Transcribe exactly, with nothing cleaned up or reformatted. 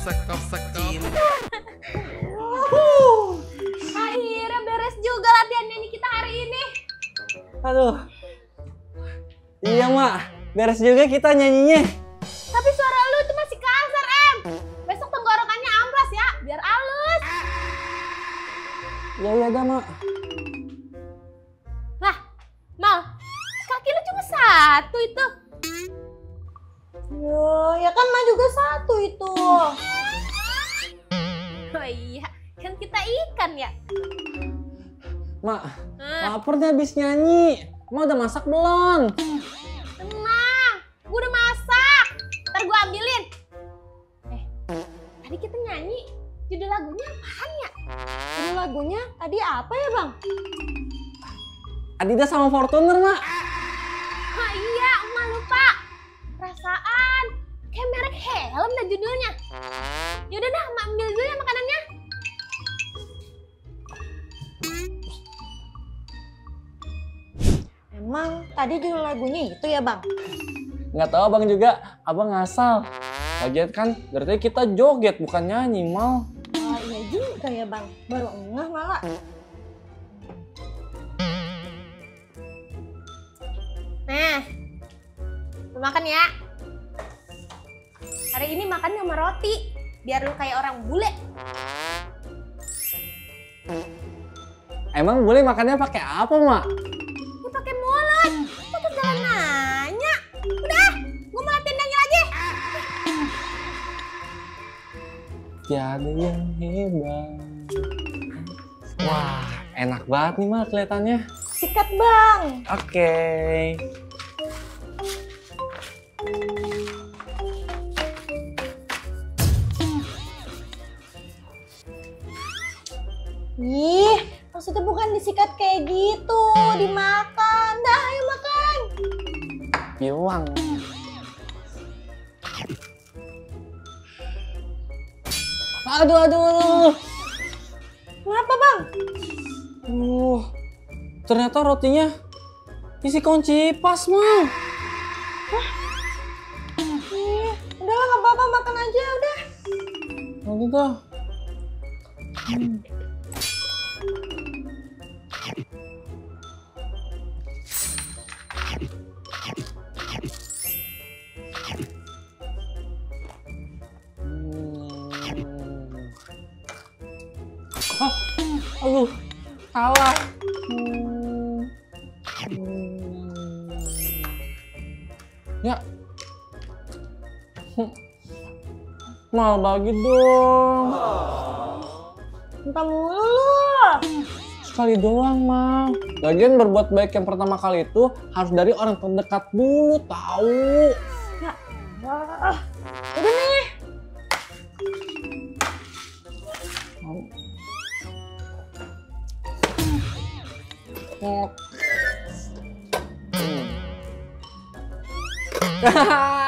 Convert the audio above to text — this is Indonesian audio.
sekop sekop. Akhirnya beres juga latihan nyanyi kita hari ini. Aduh. Iya mak, beres juga kita nyanyinya. Tapi suara lu itu masih kasar, Em. Besok tenggorokannya amplas ya, biar halus. Ya iya dah mak. Lah, Mal, kaki lu cuma satu itu. Yo, ya kan mah juga satu itu. Oh iya, kan kita ikan ya. Mak, Hmm. lapar nih habis nyanyi. Mak udah masak belum? Tenang, gue udah masak. Ntar gue ambilin. Eh, tadi kita nyanyi, judul lagunya apaan ya? Ini lagunya tadi apa ya bang? Adidas sama Fortuner mak. Oh iya, emak lupa. Perasaan kayak merek helm dah judulnya. Yaudah dah, emak ambil dulu ya makanannya. Emang tadi judul lagunya itu ya bang? Nggak tahu abang juga, abang ngasal. Lagian kan berarti kita joget bukan nyanyi mal. Ah iya juga ya bang, baru ngeh malah. Nah, lu makan ya. Hari ini makan sama roti, biar lu kayak orang bule. Emang boleh makannya pakai apa mak? Lu pakai mulut, pakai jalan nanya. Udah, gue mau latihan nyanyi lagi. Tiada yang hebat. Wah, enak banget nih mak kelihatannya. Sikat bang. Oke. Ih, maksudnya bukan disikat kayak gitu, dimakan. Dah, ayo makan. Piwang. Aduh, aduh, aduh. Kenapa bang? Uh, ternyata rotinya isi kunci pas mal. Ih, udahlah nggak apa-apa, makan aja udah. Oh gitu. Hmm. Oh, aduh, salah. Hmm. Hmm. Ya. Hmm. Mal bagi dong. Minta mulu lu. Sekali doang, Mal. Lagian berbuat baik yang pertama kali itu harus dari orang terdekat dulu, tahu. Ya, ah. Udah nih. Oh. Hmm.